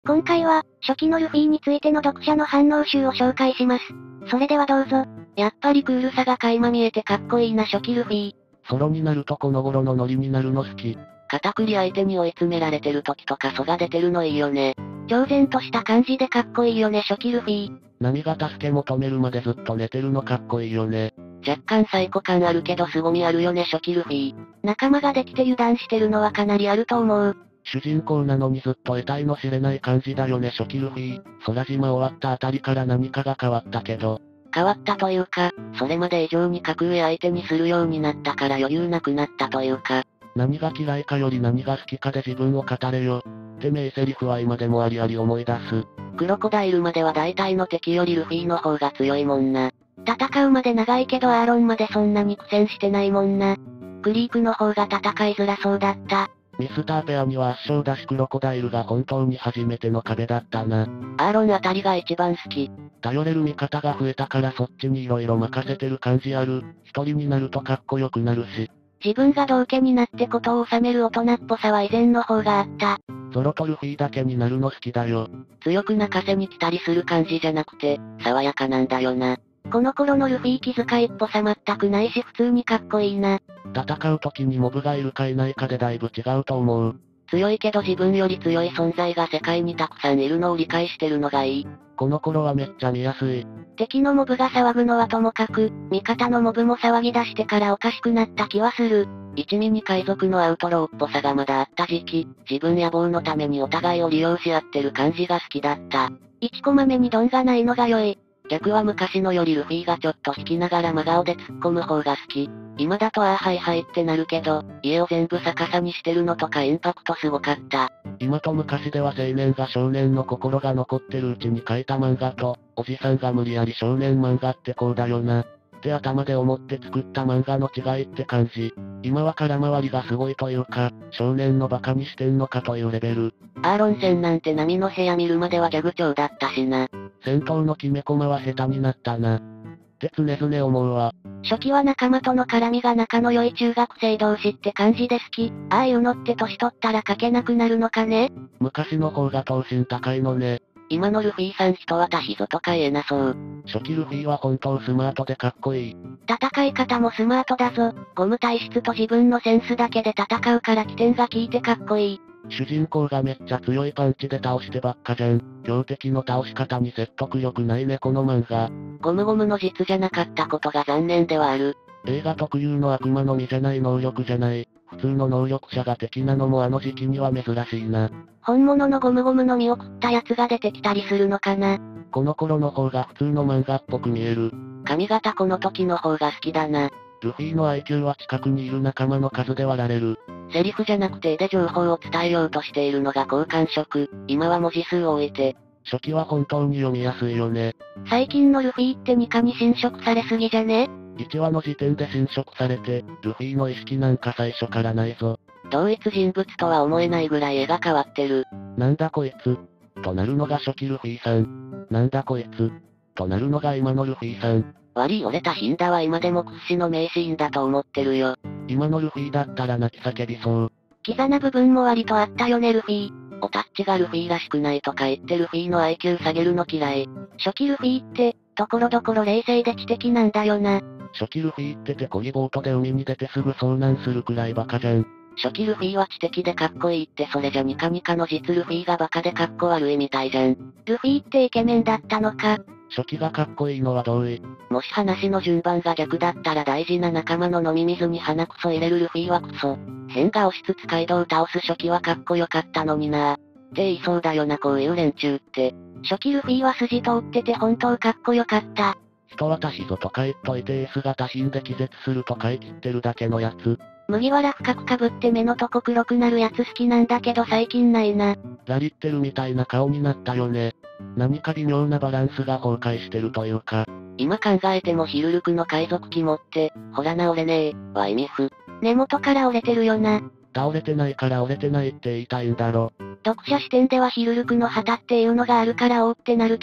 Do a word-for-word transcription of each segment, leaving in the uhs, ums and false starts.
今回は、初期のルフィについての読者の反応集を紹介します。それではどうぞ。 やっぱりクールさが垣間見えてかっこいいな初期ルフィ。 ソロになるとこの頃のノリになるの好き。 片栗相手に追い詰められてる時とか蘇が出てるのいいよね。 超然とした感じでかっこいいよね初期ルフィ。 何が助け求めるまでずっと寝てるのかっこいいよね。 若干サイコ感あるけど凄みあるよね初期ルフィ。 仲間ができて油断してるのはかなりあると思う。 主人公なのにずっと得体の知れない感じだよね初期ルフィ。空島終わったあたりから何かが変わったけど。 変わったというか、それまで以上に格上相手にするようになったから余裕なくなったというか。 何が嫌いかより何が好きかで自分を語れよ。って名台詞は今でもありあり思い出す。 クロコダイルまでは大体の敵よりルフィの方が強いもんな。 戦うまで長いけどアーロンまでそんなに苦戦してないもんな。 クリークの方が戦いづらそうだった。 ミスターペアには圧勝だしクロコダイルが本当に初めての壁だったな。 アーロンあたりが一番好き。 頼れる味方が増えたからそっちに色々任せてる感じある。一人になるとかっこよくなるし。 自分が道家になってことを収める大人っぽさは以前の方があった。 ゾロとルフィだけになるの好きだよ。 強く泣かせに来たりする感じじゃなくて、爽やかなんだよな。 この頃のルフィ気遣いっぽさ全くないし普通にかっこいいな。 戦う時にモブがいるかいないかでだいぶ違うと思う。 強いけど自分より強い存在が世界にたくさんいるのを理解してるのがいい。 この頃はめっちゃ見やすい。 敵のモブが騒ぐのはともかく、味方のモブも騒ぎ出してからおかしくなった気はする。 一味に海賊のアウトローっぽさがまだあった時期、自分野望のためにお互いを利用し合ってる感じが好きだった。 一コマ目にドンがないのが良い。 逆は昔のよりルフィがちょっと引きながら真顔で突っ込む方が好き。今だとあーはいはいってなるけど、家を全部逆さにしてるのとかインパクトすごかった。 今と昔では青年が少年の心が残ってるうちに書いた漫画と、おじさんが無理やり少年漫画ってこうだよな。って頭で思って作った漫画の違いって感じ。今は空回りがすごいというか、少年のバカにしてんのかというレベル。 アーロン戦なんて波の部屋見るまではギャグ調だったしな。 戦闘の決め駒は下手になったな。って常々思うわ。 初期は仲間との絡みが仲の良い中学生同士って感じで好き。ああいうのって年取ったら書けなくなるのかね？ 昔の方が等身高いのね。 今のルフィさん人渡しぞとか言えなそう。 初期ルフィは本当スマートでかっこいい。 戦い方もスマートだぞ。ゴム体質と自分のセンスだけで戦うから起点が効いてかっこいい。 主人公がめっちゃ強いパンチで倒してばっかじゃん。強敵の倒し方に説得力ないねこの漫画。 ゴムゴムの実じゃなかったことが残念ではある。 映画特有の悪魔の実じゃない能力じゃない。普通の能力者が敵なのもあの時期には珍しいな。 本物のゴムゴムの実を食ったやつが出てきたりするのかな。 この頃の方が普通の漫画っぽく見える。 髪型この時の方が好きだな。 ルフィの アイキュー は近くにいる仲間の数で割られる。 セリフじゃなくて絵で情報を伝えようとしているのが好感触。今は文字数を置いて。 初期は本当に読みやすいよね。 最近のルフィってにかに侵食されすぎじゃね？ いちわの時点で侵食されて、ルフィの意識なんか最初からないぞ。 同一人物とは思えないぐらい絵が変わってる。 なんだこいつ。となるのが初期ルフィさん。なんだこいつ。となるのが今のルフィさん。 悪い俺たヒンダは今でも屈指の名シーンだと思ってるよ。 今のルフィだったら泣き叫びそう。 キザな部分も割とあったよねルフィ。 おタッチがルフィらしくないとか言ってルフィの アイキュー 下げるの嫌い。 初期ルフィって、ところどころ冷静で知的なんだよな。 初期ルフィっててこぎボートで海に出てすぐ遭難するくらいバカじゃん。 初期ルフィは知的でかっこいいってそれじゃニカニカの実ルフィがバカでかっこ悪いみたいじゃん。 ルフィってイケメンだったのか。 初期がかっこいいのは同意。 もし話の順番が逆だったら大事な仲間の飲み水に鼻くそ入れるルフィはクソ。変顔しつつカイドウ倒す初期はかっこよかったのにな。って言いそうだよなこういう連中って。 初期ルフィは筋通ってて本当かっこよかった。 人渡しぞとか言っといてエースが多品で気絶すると買い切ってるだけのやつ。 麦わら深く被って目のとこ黒くなるやつ好きなんだけど最近ないな。 ラリってるみたいな顔になったよね。何か微妙なバランスが崩壊してるというか。 今考えてもヒルルクの海賊肝って、ほらな折れねえ、は意味不。 根元から折れてるよな。 倒れてないから折れてないって言いたいんだろ。 読者視点ではヒルルクの旗っていうのがあるからおーってなるけど、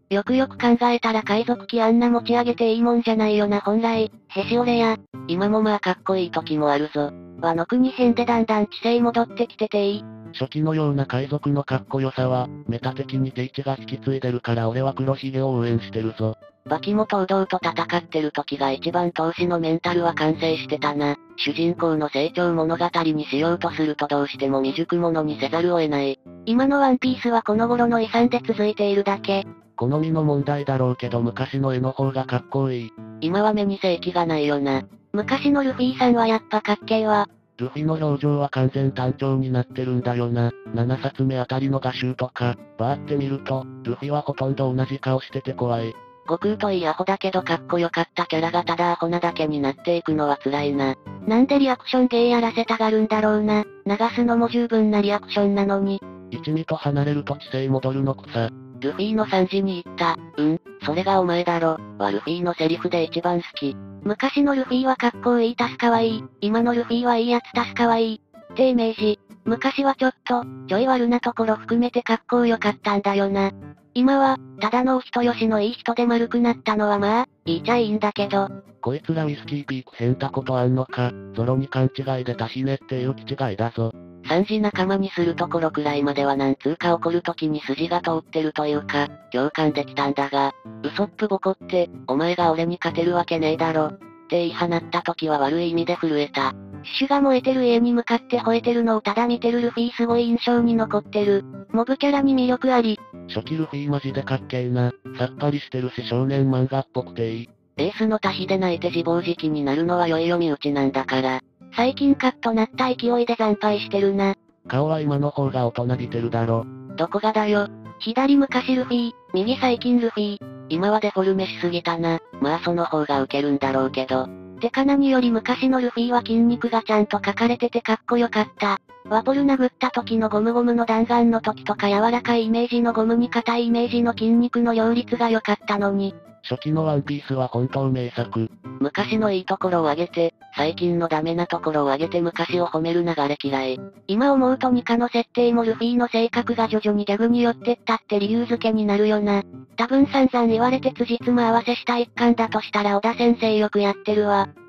よくよく考えたら海賊機あんな持ち上げていいもんじゃないよな本来。へし折れや。 今もまあかっこいい時もあるぞ。 和の国編でだんだん知性戻ってきてていい。 初期のような海賊のかっこよさは、メタ的に定置が引き継いでるから俺は黒ひげを応援してるぞ。 バキも東堂と戦ってる時が一番闘志のメンタルは完成してたな。主人公の成長物語にしようとするとどうしても未熟者にせざるを得ない。 今のワンピースはこの頃の遺産で続いているだけ。 好みの問題だろうけど昔の絵の方がかっこいい。 今は目に正気がないよな。 昔のルフィさんはやっぱかっけえわ。 ルフィの表情は完全単調になってるんだよな。ななさつめあたりの画集とか、バーって見ると、ルフィはほとんど同じ顔してて怖い。 悟空といいアホだけどかっこよかったキャラがただアホなだけになっていくのは辛いな。 なんでリアクション芸やらせたがるんだろうな。流すのも十分なリアクションなのに。 一味と離れると知性戻るのくさ。 ルフィのさんじに言った、うん、それがお前だろ、はルフィのセリフで一番好き。 昔のルフィはかっこいいタスかわいい。今のルフィはいいやつタスかわいい。ってイメージ。昔はちょっと、ちょい悪なところ含めてかっこよかったんだよな。今は、ただのお人よしのいい人で丸くなったのはまあ、言いちゃいいんだけど。 こいつらウイスキーピーク変たことあんのか、ゾロに勘違いでタヒネっていう気違いだぞ。 三次仲間にするところくらいまではなんつうか怒るときに筋が通ってるというか、共感できたんだが、ウソップボコって、お前が俺に勝てるわけねえだろ。って言い放った時は悪い意味で震えた。 種が燃えてる家に向かって吠えてるのをただ見てるルフィすごい印象に残ってる。モブキャラに魅力あり。 初期ルフィマジでかっけえな。さっぱりしてるし少年漫画っぽくていい。 エースのタヒで泣いて自暴自棄になるのは良いよ身内なんだから。 最近カッとなった勢いで惨敗してるな。 顔は今の方が大人びてるだろ。 どこがだよ。 左昔ルフィ、右最近ルフィ。 今はデフォルメしすぎたな。まあその方がウケるんだろうけど。 てか何より昔のルフィは筋肉がちゃんと描かれててかっこよかった。ワポル殴った時のゴムゴムの弾丸の時とか柔らかいイメージのゴムに硬いイメージの筋肉の両立が良かったのに。 初期のワンピースは本当名作。 昔のいいところを上げて、最近のダメなところを上げて昔を褒める流れ嫌い。 今思うとニカの設定もルフィの性格が徐々にギャグに寄ってったって理由付けになるよな。多分散々言われて辻褄合わせした一環だとしたら小田先生よくやってるわ。